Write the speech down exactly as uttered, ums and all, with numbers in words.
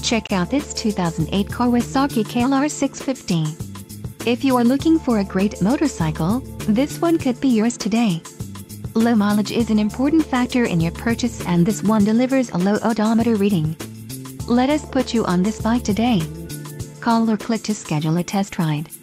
Check out this two thousand eight Kawasaki K L R six fifty. If you are looking for a great motorcycle, this one could be yours today. Low mileage is an important factor in your purchase, and this one delivers a low odometer reading. Let us put you on this bike today. Call or click to schedule a test ride.